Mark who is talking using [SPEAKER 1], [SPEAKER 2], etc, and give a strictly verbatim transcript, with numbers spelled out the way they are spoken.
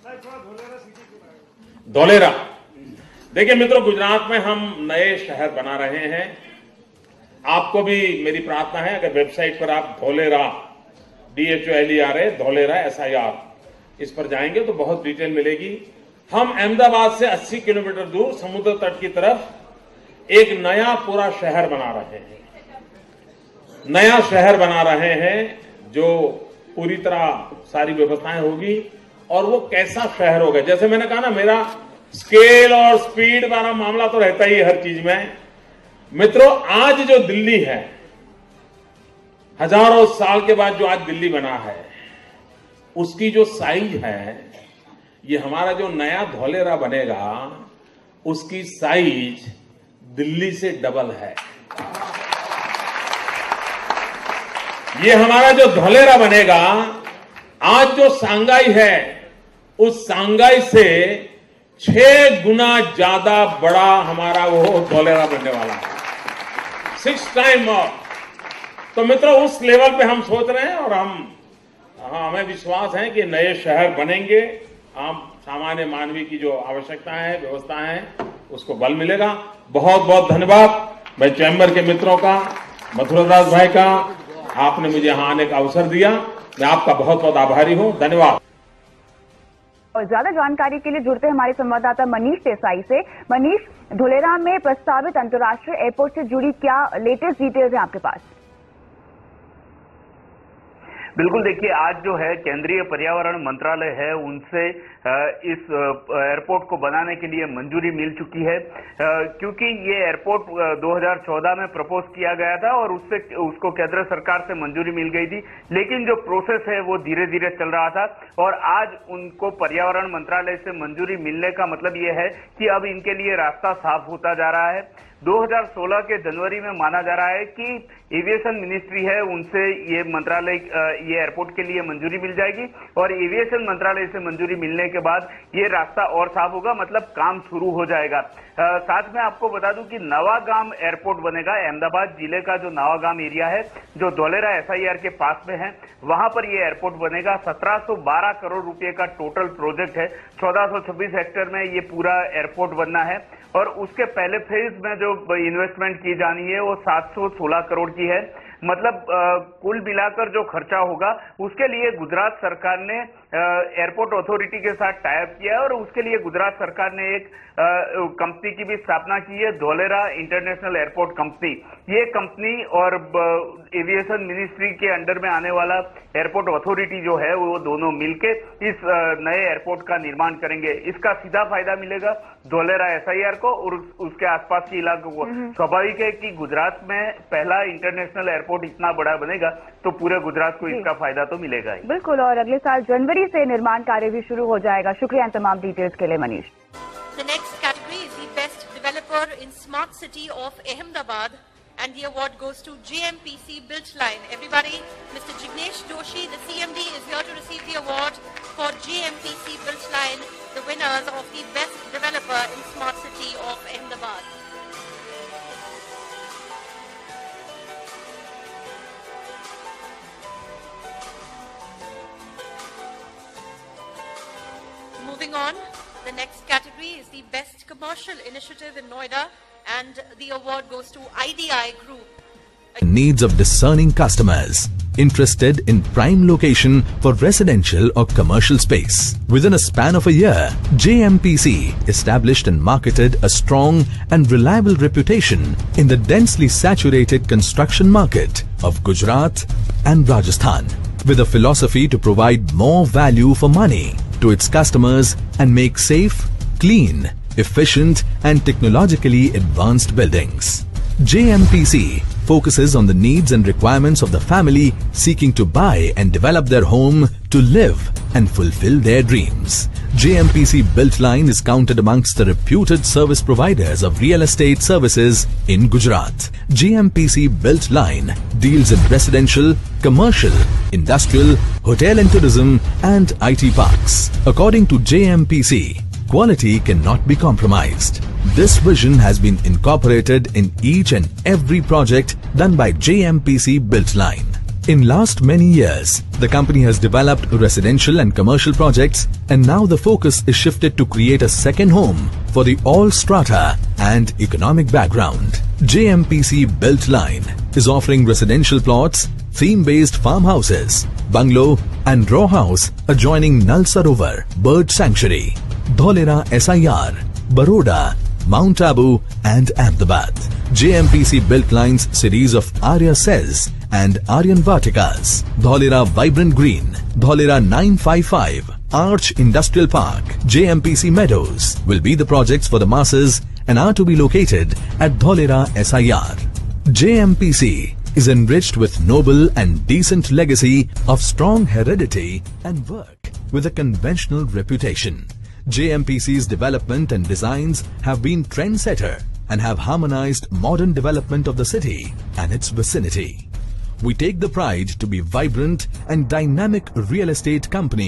[SPEAKER 1] धोलेरा। देखिए मित्रों, गुजरात में हम नए शहर बना रहे हैं। आपको भी मेरी प्रार्थना है, अगर वेबसाइट पर आप Dholera D H O L E R A Dholera S I R इस पर जाएंगे तो बहुत डिटेल मिलेगी। हम अहमदाबाद से अस्सी किलोमीटर दूर समुद्र तट की तरफ एक नया पूरा शहर बना रहे हैं। नया शहर बना रहे हैं जो पूरी तरह सारी व्यवस्थाएं होगी। और वो कैसा शहर होगा, जैसे मैंने कहा ना, मेरा स्केल और स्पीड वाला मामला तो रहता ही है हर चीज में। मित्रों, आज जो दिल्ली है, हजारों साल के बाद जो आज दिल्ली बना है, उसकी जो साइज है, ये हमारा जो नया धोलेरा बनेगा उसकी साइज दिल्ली से डबल है। ये हमारा जो धोलेरा बनेगा, आज जो सांगाई है, उस सांगाई से छह गुना ज्यादा बड़ा हमारा वो धोलेरा बनने वाला है, सिक्स टाइम और। तो मित्रों, उस लेवल पे हम सोच रहे हैं और हम हाँ, हमें विश्वास है कि नए शहर बनेंगे। आम सामान्य मानवीय की जो आवश्यकताएं हैं, व्यवस्थाएं हैं, उसको बल मिलेगा। बहुत बहुत धन्यवाद मैं चैम्बर के मित्रों का, मथुरादास भाई का, आपने मुझे यहां आने का अवसर दिया। मैं आपका बहुत बहुत आभारी हूं। धन्यवाद।
[SPEAKER 2] और ज्यादा जानकारी के लिए जुड़ते हैं हमारे संवाददाता मनीष देसाई से। मनीष, धोलेरा में प्रस्तावित अंतर्राष्ट्रीय एयरपोर्ट से जुड़ी क्या लेटेस्ट डिटेल्स हैं आपके पास?
[SPEAKER 3] बिल्कुल, देखिए, आज जो है केंद्रीय पर्यावरण मंत्रालय है, उनसे इस एयरपोर्ट को बनाने के लिए मंजूरी मिल चुकी है, क्योंकि ये एयरपोर्ट दो हज़ार चौदह में प्रपोज किया गया था और उससे उसको केंद्र सरकार से मंजूरी मिल गई थी। लेकिन जो प्रोसेस है वो धीरे धीरे चल रहा था और आज उनको पर्यावरण मंत्रालय से मंजूरी मिलने का मतलब ये है कि अब इनके लिए रास्ता साफ होता जा रहा है। दो हज़ार सोलह के जनवरी में माना जा रहा है कि एविएशन मिनिस्ट्री है, उनसे ये मंत्रालय ये एयरपोर्ट के लिए मंजूरी मिल जाएगी और एविएशन मंत्रालय से मंजूरी मिलने के बाद ये रास्ता और साफ होगा, मतलब काम शुरू हो जाएगा। आ, साथ में आपको बता दूं कि नवागाम एयरपोर्ट बनेगा। अहमदाबाद जिले का जो नवागाम एरिया है, जो धोलेरा एस आई आर के पास में है, वहां पर ये एयरपोर्ट बनेगा। सत्रह सौ बारह करोड़ रुपए का टोटल प्रोजेक्ट है। चौदह सौ छब्बीस हेक्टेयर में ये पूरा एयरपोर्ट बनना है और उसके पहले फेज में जो इन्वेस्टमेंट की जानी है वो सात सौ सोलह करोड़ की है। मतलब आ, कुल मिलाकर जो खर्चा होगा उसके लिए गुजरात सरकार ने एयरपोर्ट अथॉरिटी के साथ टाई अप किया है और उसके लिए गुजरात सरकार ने एक कंपनी की भी स्थापना की है, धोलेरा इंटरनेशनल एयरपोर्ट कंपनी। ये कंपनी और एविएशन मिनिस्ट्री के अंडर में आने वाला एयरपोर्ट अथॉरिटी जो है वो दोनों मिलके इस नए एयरपोर्ट का निर्माण करेंगे। इसका सीधा फायदा मिलेगा धोलेरा एस आई आर को और उसके आसपास के इलाकों को। स्वाभाविक है कि गुजरात में पहला इंटरनेशनल एयरपोर्ट इतना बड़ा बनेगा तो पूरे गुजरात को इसका फायदा तो मिलेगा ही।
[SPEAKER 2] बिल्कुल, और अगले साल जनवरी से निर्माण कार्य भी शुरू हो जाएगा। शुक्रिया इन तमाम डिटेल्स के लिए Manish.
[SPEAKER 4] The next category is the best developer in smart city of Ahmedabad, and the award goes to J M P C Beltline. Everybody, Mister Jignesh Doshi, the C M D, is here to receive the award for J M P C Beltline, the winners of the best developer in smart city of Ahmedabad. Moving on, the next category is the best commercial initiative in Noida, and the award goes to I D I Group.
[SPEAKER 5] Needs of discerning customers interested in prime location for residential or commercial space. Within a span of a year, J M P C established and marketed a strong and reliable reputation in the densely saturated construction market of Gujarat and Rajasthan, with a philosophy to provide more value for money to its customers and make safe, clean, efficient and technologically advanced buildings. J M P C focuses on the needs and requirements of the family seeking to buy and develop their home to live and fulfill their dreams. J M P C Beltline is counted amongst the reputed service providers of real estate services in Gujarat. J M P C Beltline deals in residential, commercial, industrial, hotel and tourism and I T parks. According to J M P C, quality cannot be compromised. This vision has been incorporated in each and every project done by J M P C Beltline. In last many years, the company has developed residential and commercial projects, and now the focus is shifted to create a second home for the all strata and economic background. J M P C Built Line is offering residential plots, theme-based farmhouses, bungalow and row house adjoining Nal Sarovar Bird Sanctuary, Dholera S I R, Baroda, Mount Abu and Ahmedabad. J M P C Built Line's series of Arya Cells and Aryan Vatikas, Dholera Vibrant Green, Dholera nine five five, Arch Industrial Park, J M P C Meadows will be the projects for the masses and are to be located at Dholera S I R. J M P C is enriched with noble and decent legacy of strong heredity and work with a conventional reputation. J M P C's development and designs have been trendsetter and have harmonized modern development of the city and its vicinity. We take the pride to be vibrant and dynamic real estate company